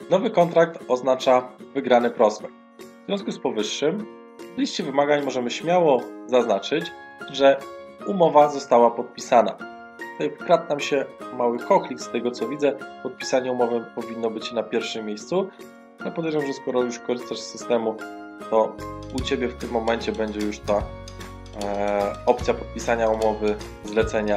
Nowy kontrakt oznacza wygrany prospekt. W związku z powyższym w liście wymagań możemy śmiało zaznaczyć, że umowa została podpisana. Tutaj wkradł nam się mały koklik, z tego co widzę, podpisanie umowy powinno być na pierwszym miejscu. Ja podejrzewam, że skoro już korzystasz z systemu, to u Ciebie w tym momencie będzie już ta opcja podpisania umowy, zlecenia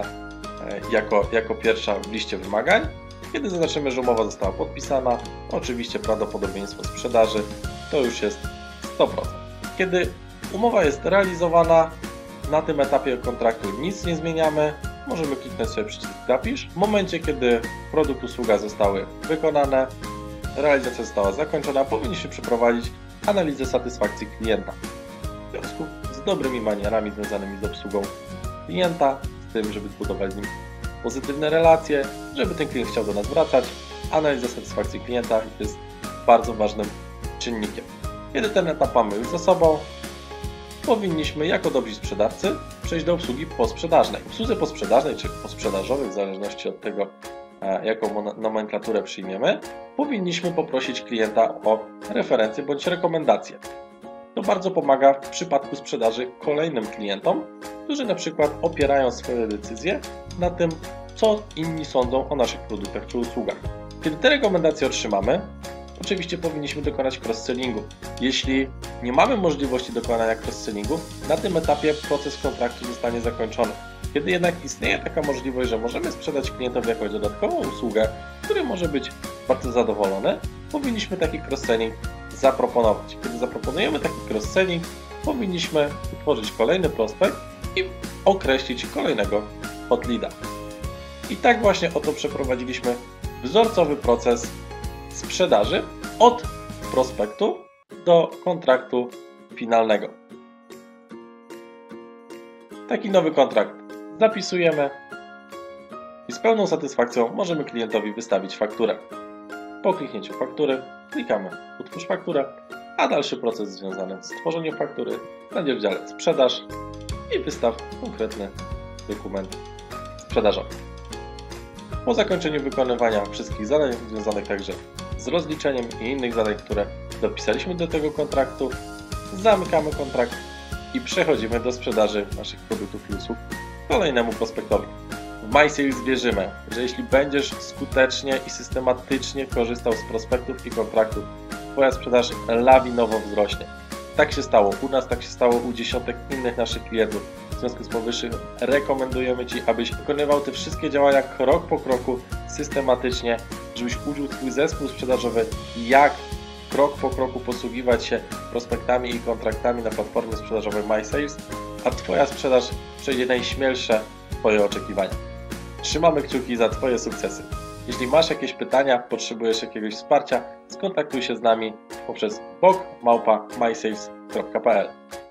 jako pierwsza w liście wymagań. Kiedy zaznaczymy, że umowa została podpisana, oczywiście prawdopodobieństwo sprzedaży to już jest 100%. Kiedy umowa jest realizowana, na tym etapie kontraktu nic nie zmieniamy, możemy kliknąć sobie przycisk zapisz. W momencie, kiedy produkt, usługa zostały wykonane, realizacja została zakończona, powinniśmy przeprowadzić analizę satysfakcji klienta. W związku z dobrymi manierami związanymi z obsługą klienta, z tym, żeby zbudować z nim pozytywne relacje, żeby ten klient chciał do nas wracać, analiza satysfakcji klienta jest bardzo ważnym czynnikiem. Kiedy ten etap mamy już za sobą, powinniśmy jako dobrzy sprzedawcy przejść do obsługi posprzedażnej. W obsłudze posprzedażnej czy posprzedażowej, w zależności od tego, jaką nomenklaturę przyjmiemy, powinniśmy poprosić klienta o referencję bądź rekomendację. To bardzo pomaga w przypadku sprzedaży kolejnym klientom, którzy na przykład opierają swoje decyzje na tym, co inni sądzą o naszych produktach czy usługach. Kiedy te rekomendacje otrzymamy, oczywiście powinniśmy dokonać cross-sellingu. Jeśli nie mamy możliwości dokonania cross-sellingu, na tym etapie proces kontraktu zostanie zakończony. Kiedy jednak istnieje taka możliwość, że możemy sprzedać klientowi jakąś dodatkową usługę, który może być bardzo zadowolony, powinniśmy taki cross-selling zaproponować. Kiedy zaproponujemy taki cross-selling, powinniśmy utworzyć kolejny prospekt i określić kolejnego hot leada. I tak właśnie oto przeprowadziliśmy wzorcowy proces sprzedaży od prospektu do kontraktu finalnego. Taki nowy kontrakt zapisujemy i z pełną satysfakcją możemy klientowi wystawić fakturę. Po kliknięciu faktury klikamy utwórz fakturę, a dalszy proces związany z tworzeniem faktury będzie w dziale sprzedaż i wystaw konkretny dokument sprzedażowy. Po zakończeniu wykonywania wszystkich zadań związanych także z rozliczeniem i innych zadań, które dopisaliśmy do tego kontraktu, zamykamy kontrakt i przechodzimy do sprzedaży naszych produktów i usług kolejnemu prospektowi. W MySales wierzymy, że jeśli będziesz skutecznie i systematycznie korzystał z prospektów i kontraktów, Twoja sprzedaż lawinowo wzrośnie. Tak się stało u nas, tak się stało u dziesiątek innych naszych klientów. W związku z powyższym rekomendujemy Ci, abyś wykonywał te wszystkie działania krok po kroku, systematycznie, żebyś uczył Twój zespół sprzedażowy, jak krok po kroku posługiwać się prospektami i kontraktami na platformie sprzedażowej MySales, a Twoja sprzedaż przejdzie najśmielsze Twoje oczekiwania. Trzymamy kciuki za Twoje sukcesy. Jeśli masz jakieś pytania, potrzebujesz jakiegoś wsparcia, skontaktuj się z nami poprzez blog@mysales.pl.